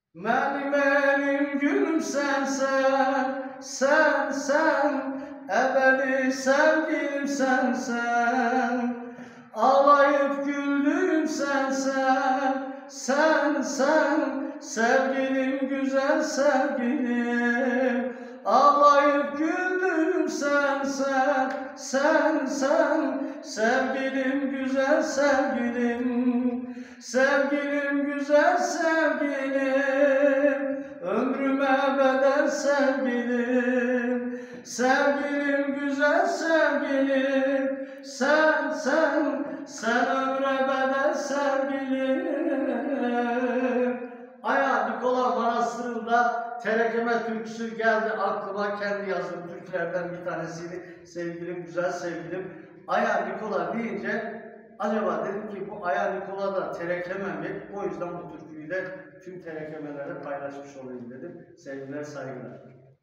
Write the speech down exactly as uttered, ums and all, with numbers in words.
Benim elim gülüm sen sen, sen sen, ebedi sevgilim sen sen, ağlayıp güldüğüm sen sen, sen sen, sevgilim güzel sevgilim, ağlayıp güldüğüm sen sen, sen sen, sevgilim güzel sevgilim, sevgilim güzel sevgilim, ömrüme bedel sevgilim, sevgilim güzel sevgilim, sen sen, sen ömre bedel sevgilim. Aya Nikola Manastırı'nda Terekeme türküsü geldi aklıma, kendi yazdığım türkülerden bir tanesiydi. Sevgilim güzel sevgilim. Aya Nikola deyince acaba dedim ki bu Aya Nikola da terekeme mi? O yüzden bu türküyü de tüm terekemelere paylaşmış olayım dedim. Sevgiler, saygılar.